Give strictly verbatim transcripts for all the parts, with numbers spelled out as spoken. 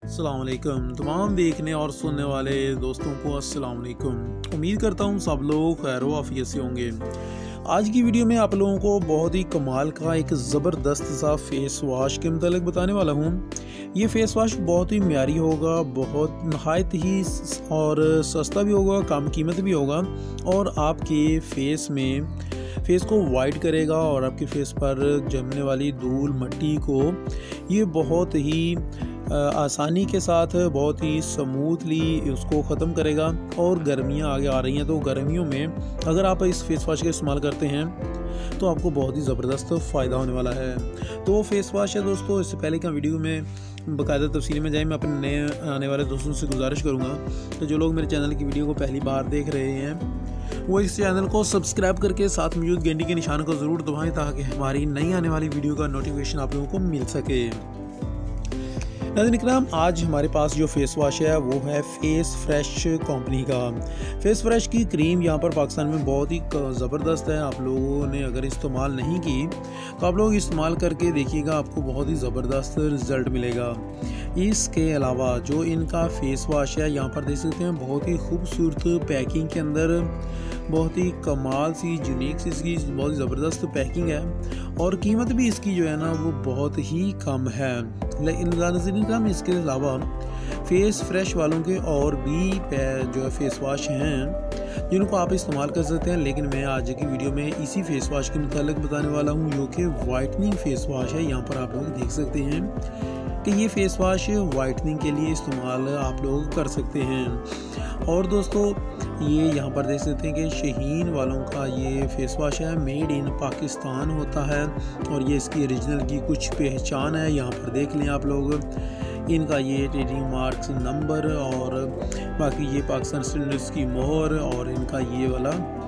अस्सलाम वालेकुम तमाम देखने और सुनने वाले दोस्तों को अस्सलाम वालेकुम। उम्मीद करता हूँ सब लोग खैर व आफियत से होंगे। आज की वीडियो में आप लोगों को बहुत ही कमाल का एक ज़बरदस्त सा फेस वॉश के मतलब बताने वाला हूँ। ये फेस वॉश बहुत ही म्यारी होगा, बहुत नहायत ही और सस्ता भी होगा, कम कीमत भी होगा और आपके फेस में फेस को वाइट करेगा और आपके फेस पर जमने वाली धूल मट्टी को ये बहुत ही आसानी के साथ बहुत ही स्मूथली उसको ख़त्म करेगा। और गर्मियाँ आगे आ रही हैं तो गर्मियों में अगर आप इस फेस वॉश का इस्तेमाल करते हैं तो आपको बहुत ही ज़बरदस्त फ़ायदा होने वाला है। तो वो फेस वॉश है दोस्तों। इससे पहले का वीडियो में बाकायदा तफसील में जाए, मैं अपने नए आने वाले दोस्तों से गुजारिश करूँगा तो जो लोग मेरे चैनल की वीडियो को पहली बार देख रहे हैं वो इस चैनल को सब्सक्राइब करके साथ मौजूद घंटी के निशान को ज़रूर दबाएं ताकि हमारी नई आने वाली वीडियो का नोटिफिकेशन आप लोगों को मिल सके। नाज़रीन इकराम, आज हमारे पास जो फेस वॉश है वो है फेस फ्रेश कंपनी का। फेस फ्रेश की क्रीम यहाँ पर पाकिस्तान में बहुत ही ज़बरदस्त है। आप लोगों ने अगर इस्तेमाल नहीं की तो आप लोग इस्तेमाल करके देखिएगा, आपको बहुत ही ज़बरदस्त रिज़ल्ट मिलेगा। इसके अलावा जो इनका फेस वॉश है यहाँ पर देख सकते हैं, बहुत ही खूबसूरत पैकिंग के अंदर बहुत ही कमाल सी यूनिक सी इसकी बहुत ही ज़बरदस्त पैकिंग है और कीमत भी इसकी जो है ना वो बहुत ही कम है। लेकिन हम इसके अलावा फेस फ्रेश वालों के और भी जो है फेस वॉश हैं जिनको आप इस्तेमाल कर सकते हैं, लेकिन मैं आज की वीडियो में इसी फेस वॉश के मुतालिक बताने वाला हूँ जो कि वाइटनिंग फेस वॉश है। यहाँ पर आप लोग देख सकते हैं कि ये फेस वॉश वाइटनिंग के लिए इस्तेमाल आप लोग कर सकते हैं। और दोस्तों ये यहाँ पर देख सकते हैं कि शहीन वालों का ये फेस वॉश है, मेड इन पाकिस्तान होता है और ये इसकी ओरिजिनल की कुछ पहचान है। यहाँ पर देख लें आप लोग इनका ये ट्रेडिंग मार्क्स नंबर और बाकी ये पाकिस्तान स्टैंडर्ड्स की मोहर और इनका ये वाला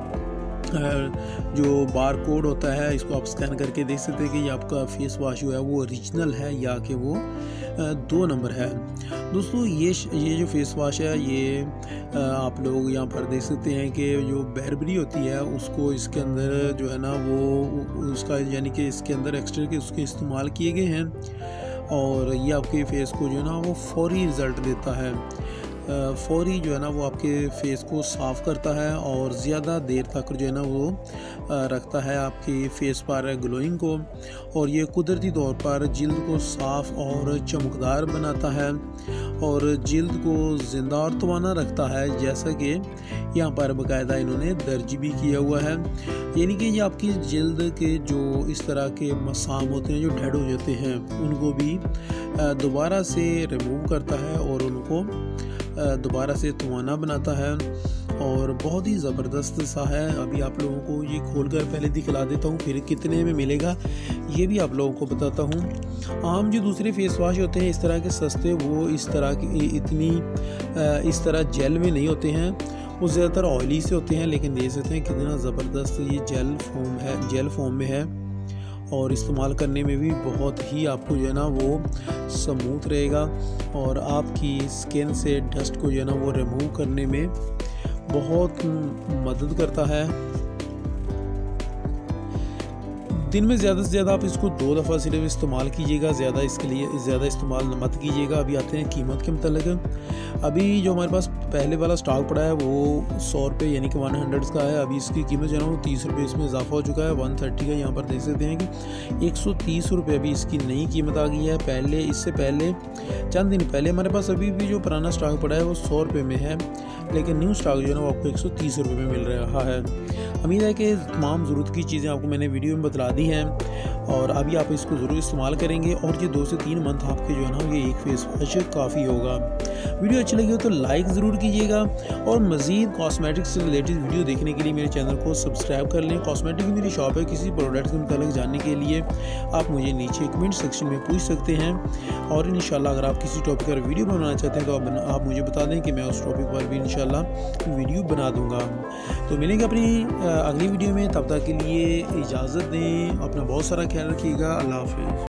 जो बार कोड होता है, इसको आप स्कैन करके देख सकते हैं कि ये आपका फेस वॉश जो है वो ओरिजिनल है या कि वो दो नंबर है। दोस्तों ये ये जो फेस वॉश है ये आप लोग यहाँ पर देख सकते हैं कि जो बैरबरी होती है उसको इसके अंदर जो है ना वो उसका यानी कि इसके अंदर एक्स्ट्रा के उसके इस्तेमाल किए गए हैं और ये आपके फेस को जो है ना वो फौरी रिज़ल्ट देता है। फौरी जो है ना वो आपके फेस को साफ़ करता है और ज़्यादा देर तक जो है ना वो रखता है आपके फेस पर ग्लोइंग को और ये कुदरती तौर पर जिल्द को साफ़ और चमकदार बनाता है और जिल्द को ज़िंदा और तवाना रखता है, जैसा कि यहाँ पर बाकायदा इन्होंने दर्ज भी किया हुआ है। यानी कि ये आपकी जिल्द के जो इस तरह के मसाम होते हैं जो डेड हो जाते हैं उनको भी दोबारा से रिमूव करता है और उनको दोबारा से तवाना बनाता है और बहुत ही ज़बरदस्त सा है। अभी आप लोगों को ये खोलकर पहले दिखला देता हूँ, फिर कितने में मिलेगा ये भी आप लोगों को बताता हूँ। आम जो दूसरे फेस वॉश होते हैं इस तरह के सस्ते, वो इस तरह की इतनी इस तरह जेल में नहीं होते हैं, वो ज़्यादातर ऑयली से होते हैं। लेकिन देख सकते हैं कितना ज़बरदस्त ये जेल फॉर्म है, जेल फॉर्म में है और इस्तेमाल करने में भी बहुत ही आपको जो है ना वो स्मूथ रहेगा और आपकी स्किन से डस्ट को जो है ना वो रिमूव करने में बहुत मदद करता है। दिन में ज़्यादा से ज़्यादा आप इसको दो दफ़ा सिर्फ इस्तेमाल कीजिएगा, ज़्यादा इसके लिए ज़्यादा इस्तेमाल मत कीजिएगा। अभी आते हैं कीमत के मतलब। अभी जो हमारे पास पहले वाला स्टॉक पड़ा है वो सौ रुपये यानी कि वन हंड्रेड का है। अभी इसकी कीमत जो है ना वो तीस रुपये इसमें इजाफा हो चुका है, वन थर्टी का। यहाँ पर देख सकते हैं कि एक सौ तीस रुपये अभी इसकी नई कीमत आ गई है। पहले इससे पहले चंद दिन पहले हमारे पास अभी भी जो पुराना स्टॉक पड़ा है वो सौ रुपये में है, लेकिन न्यू स्टॉक जो है ना वो आपको एक सौ तीस रुपये में मिल रहा है। उम्मीद है कि तमाम ज़रूरत की चीज़ें आपको मैंने वीडियो में बतला दी हैं और अभी आप इसको ज़रूर इस्तेमाल करेंगे और ये दो से तीन मंथ आपके जो है ना ये एक फेस वॉश काफ़ी होगा। वीडियो अच्छी लगी हो तो लाइक ज़रूर कीजिएगा और मज़ीद कॉस्मेटिक्स से रिलेटेड वीडियो देखने के लिए मेरे चैनल को सब्सक्राइब कर लें। कॉस्मेटिक की मेरी शॉप है, किसी प्रोडक्ट के मुताबिक जानने के लिए आप मुझे नीचे कमेंट सेक्शन में पूछ सकते हैं और इंशाल्लाह अगर आप किसी टॉपिक पर वीडियो बनाना चाहते हैं तो आप, आप मुझे बता दें कि मैं उस टॉपिक पर भी इंशाल्लाह वीडियो बना दूँगा। तो मिलेंगे अपनी अगली वीडियो में, तब तक के लिए इजाज़त दें, अपना बहुत सारा ख्याल रखिएगा। अल्लाह हाफ़िज़।